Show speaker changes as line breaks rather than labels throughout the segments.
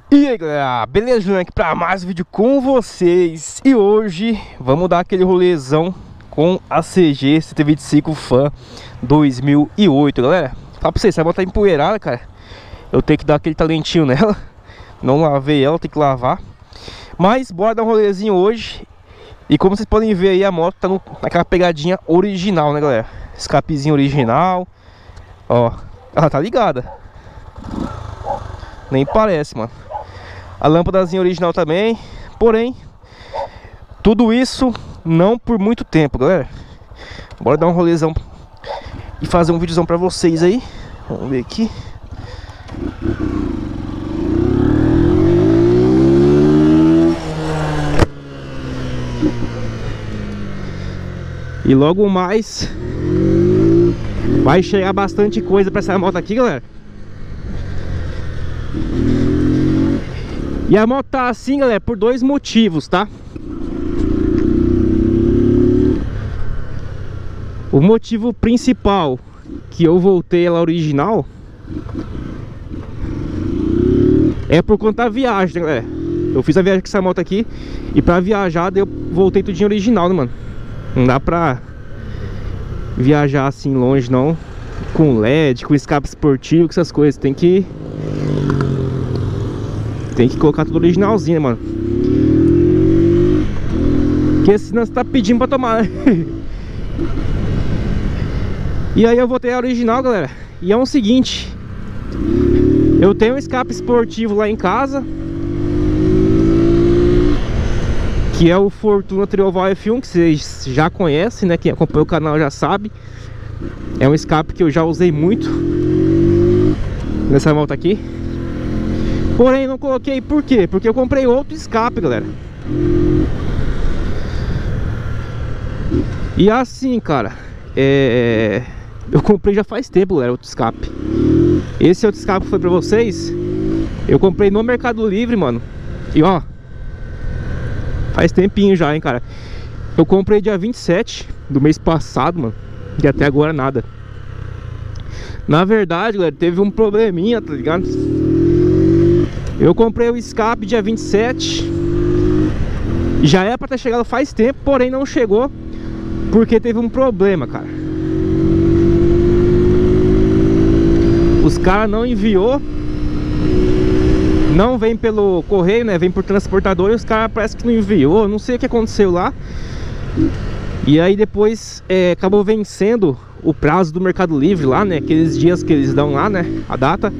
E aí galera, beleza? Aqui pra mais um vídeo com vocês. E hoje vamos dar aquele rolezão com a CG 125 Fan 2008, galera. Fala pra vocês, essa moto tá empoeirada, cara. Eu tenho que dar aquele talentinho nela. Não lavei ela, tem que lavar. Mas bora dar um rolezinho hoje. E como vocês podem ver aí, a moto tá naquela pegadinha original, né galera? Escapezinho original. Ó, ela tá ligada. Nem parece, mano. A lâmpadazinha original também. Porém, tudo isso não por muito tempo, galera. Bora dar um rolezão e fazer um videozão pra vocês aí. Vamos ver aqui. E logo mais vai chegar bastante coisa pra essa moto aqui, galera. E a moto tá assim, galera, por dois motivos, tá? O motivo principal que eu voltei ela original é por conta da viagem, né, galera? Eu fiz a viagem com essa moto aqui e pra viajar eu voltei tudinho original, né, mano? Não dá pra viajar assim longe, não, com LED, com escape esportivo, com essas coisas. Tem que colocar tudo originalzinho, né, mano? Porque senão você tá pedindo pra tomar, né? E aí eu voltei a original, galera. E é o seguinte, eu tenho um escape esportivo lá em casa, que é o Fortuna Trioval F1, que vocês já conhecem, né? Quem acompanha o canal já sabe. É um escape que eu já usei muito nessa moto aqui. Porém não coloquei, por quê? Porque eu comprei outro escape, galera. E assim, cara, eu comprei já faz tempo, galera, outro escape. Esse outro escape que foi pra vocês, eu comprei no Mercado Livre, mano. E ó, faz tempinho já, hein, cara. Eu comprei dia 27 do mês passado, mano. E até agora nada. Na verdade, galera, teve um probleminha, tá ligado? Eu comprei o escape dia 27. Já era pra ter chegado faz tempo, porém não chegou porque teve um problema, cara. Os caras não enviou. Não vem pelo correio, né? Vem por transportador e os caras parece que não enviou. Não sei o que aconteceu lá. E aí depois acabou vencendo o prazo do Mercado Livre lá, né? Aqueles dias que eles dão lá, né? A data.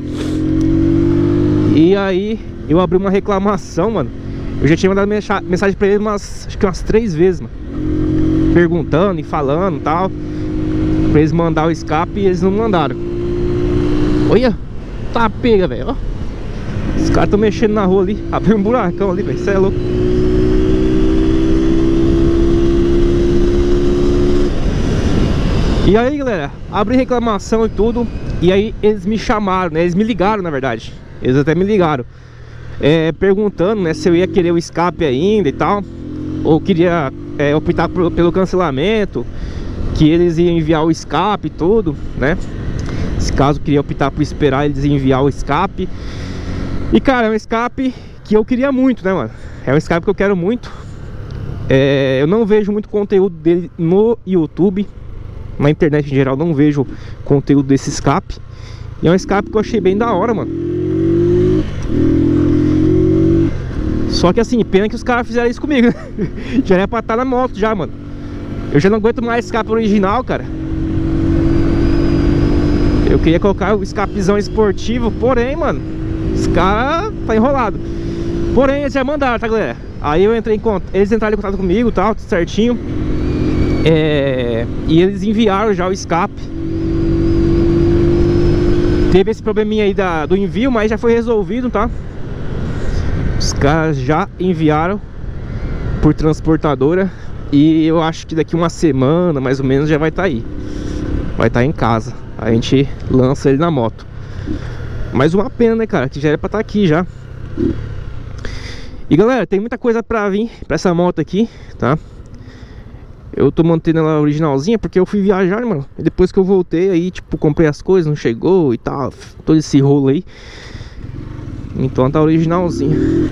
E aí eu abri uma reclamação, mano. Eu já tinha mandado mensagem pra eles acho que umas 3 vezes, mano, perguntando e falando e tal, pra eles mandar o escape, e eles não mandaram. Olha, tá pega, velho. Os caras tão mexendo na rua ali. Abriu um buracão ali, velho. Isso é louco. E aí, galera, abri reclamação e tudo. E aí eles me chamaram, né? Eles me ligaram, na verdade. Eles até me ligaram perguntando, né, se eu ia querer o escape ainda e tal, ou queria optar pelo cancelamento, que eles iam enviar o escape e tudo, né? Se caso eu queria optar por esperar eles enviar o escape. E cara, é um escape que eu queria muito, né, mano? É um escape que eu quero muito. Eu não vejo muito conteúdo dele no YouTube, na internet em geral não vejo conteúdo desse escape. E é um escape que eu achei bem da hora, mano. Só que assim, pena que os caras fizeram isso comigo, né? Já era pra estar na moto já, mano. Eu já não aguento mais escape original, cara. Eu queria colocar o escapezão esportivo, porém, mano, os caras tá enrolado. Porém, eles já mandaram, tá, galera? Aí eu entrei em contato, eles entraram em contato comigo, tal, tudo certinho. E eles enviaram já o escape. Teve esse probleminha aí do envio, mas já foi resolvido, tá? Os caras já enviaram por transportadora. E eu acho que daqui uma semana, mais ou menos, já vai estar aí. Vai estar em casa. A gente lança ele na moto. Mas uma pena, né, cara? Que já era pra estar aqui já. E galera, tem muita coisa pra vir pra essa moto aqui, tá? Eu tô mantendo ela originalzinha porque eu fui viajar, mano. E depois que eu voltei aí, tipo, comprei as coisas, não chegou e tal. Todo esse rolo aí. Então tá originalzinho.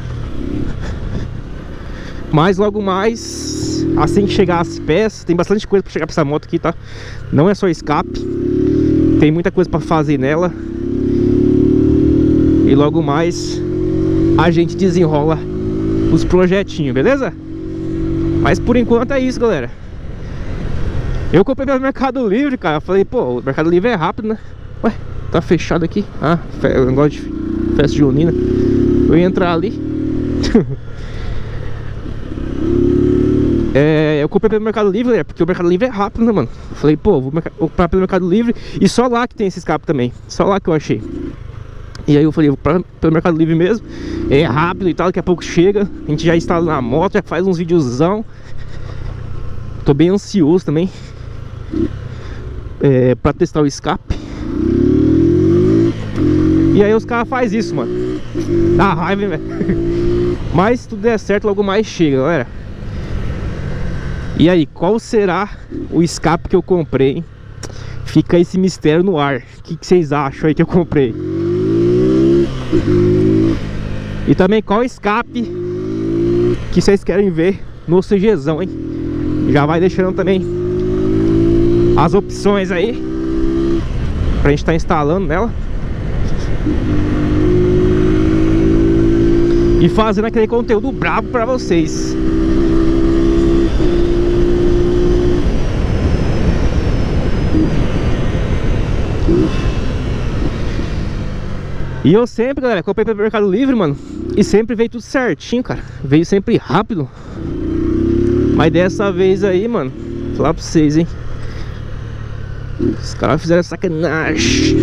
Mas logo mais, assim que chegar as peças, tem bastante coisa pra chegar pra essa moto aqui, tá? Não é só escape, tem muita coisa pra fazer nela. E logo mais a gente desenrola os projetinhos, beleza? Mas por enquanto é isso, galera. Eu comprei pelo Mercado Livre, cara. Falei, pô, o Mercado Livre é rápido, né? Ué, tá fechado aqui. Ah, negócio de festa junina. Eu ia entrar ali. Eu comprei pelo Mercado Livre, galera, porque o Mercado Livre é rápido, né, mano? Falei, pô, vou comprar pelo Mercado Livre. E só lá que tem esse escape também. Só lá que eu achei. E aí eu falei, vou comprar pelo Mercado Livre mesmo. É rápido e tal, daqui a pouco chega. A gente já instala na moto, já faz uns videozão. Tô bem ansioso também pra testar o escape. E aí os caras fazem isso, mano. Dá raiva, hein, velho. Mas se tudo der certo, logo mais chega, galera. E aí, qual será o escape que eu comprei, hein? Fica esse mistério no ar. O que vocês acham aí que eu comprei? E também qual escape que vocês querem ver no CGzão, hein? Já vai deixando também as opções aí pra gente estar instalando nela e fazendo aquele conteúdo brabo pra vocês. E eu sempre, galera, comprei pelo Mercado Livre, mano, e sempre veio tudo certinho, cara. Veio sempre rápido. Mas dessa vez aí, mano, vou falar pra vocês, hein, os caras fizeram sacanagem.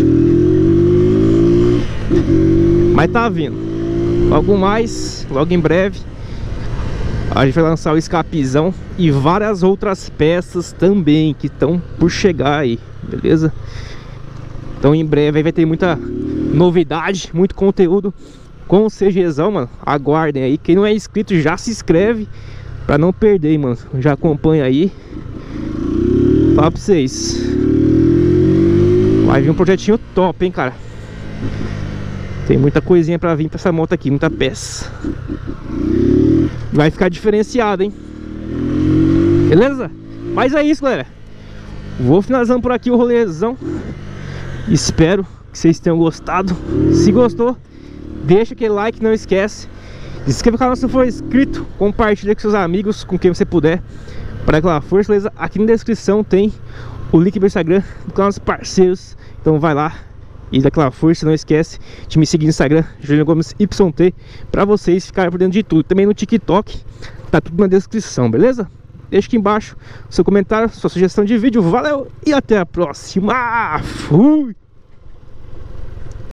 Mas tá vindo. Logo mais, logo em breve, a gente vai lançar o escapizão e várias outras peças também que estão por chegar aí, beleza? Então em breve aí vai ter muita novidade, muito conteúdo com o CGzão, mano. Aguardem aí. Quem não é inscrito já se inscreve pra não perder, mano. Já acompanha aí. Fala pra vocês, vai vir um projetinho top, hein, cara. Tem muita coisinha pra vir pra essa moto aqui, muita peça. Vai ficar diferenciado, hein? Beleza? Mas é isso, galera. Vou finalizando por aqui o rolezão. Espero que vocês tenham gostado. Se gostou, deixa aquele like, não esquece. Se inscreva no canal se for inscrito. Compartilha com seus amigos, com quem você puder, para aquela força, beleza? Aqui na descrição tem o link do Instagram do canal dos parceiros. Então vai lá e dá aquela força. Não esquece de me seguir no Instagram, Juliano Gomes YT, para vocês ficarem por dentro de tudo. Também no TikTok, tá tudo na descrição, beleza? Deixa aqui embaixo seu comentário, sua sugestão de vídeo. Valeu e até a próxima. Fui!